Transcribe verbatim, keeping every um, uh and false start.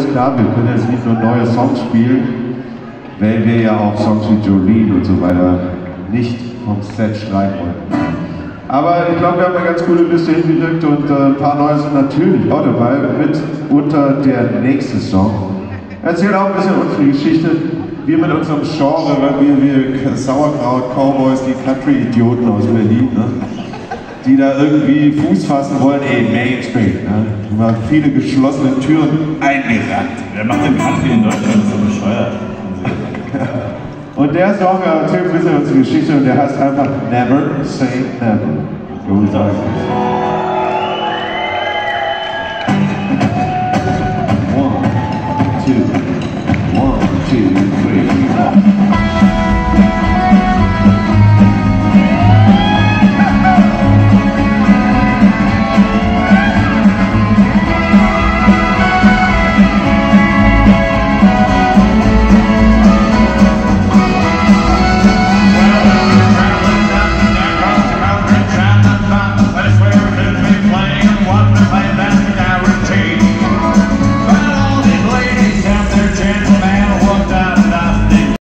klar, wir können jetzt nicht nur neue Songs spielen, weil wir ja auch Songs wie Jolene und so weiter nicht vom Set streichen wollten. Aber ich glaube, wir haben eine ganz coole Liste hingekriegt und äh, ein paar neue sind natürlich auch dabei, mit unter der nächste Song. Erzählt auch ein bisschen unsere Geschichte. Wir mit unserem Genre, wir, wir Sauerkraut-Cowboys, die Country-Idioten aus Berlin, ne? Die da irgendwie Fuß fassen wollen, ey, Mainstream. Ne? Immer viele geschlossene Türen eingerannt. Wer macht denn Country in Deutschland? Das ist so bescheuert. Und der Song erzählt ein bisschen unsere Geschichte und der heißt einfach Never Say Never. Gut, danke. One, two, one, two, three, four.